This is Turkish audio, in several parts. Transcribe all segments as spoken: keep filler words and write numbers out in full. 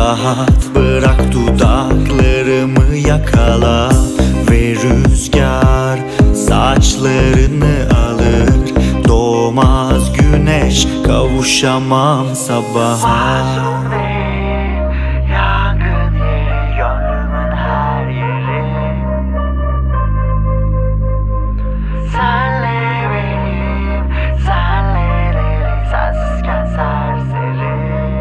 Rahat bırak dudaklarımı yakala ve rüzgar saçlarını alır. Doğmaz güneş, kavuşamam sabaha. Masum değil, yangın yeri, gönlümün her yeri. Senle benim, senle deli, sensizken serseri.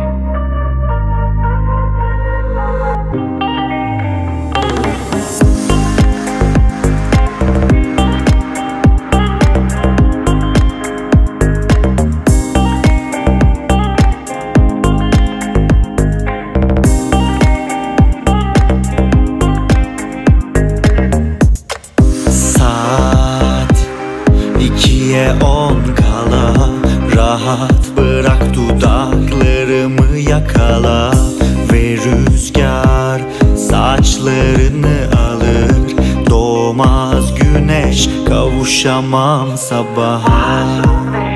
İkiye on kala, rahat bırak dudaklarımı yakala ve rüzgar saçlarını alır. Doğmaz güneş, kavuşamam sabaha.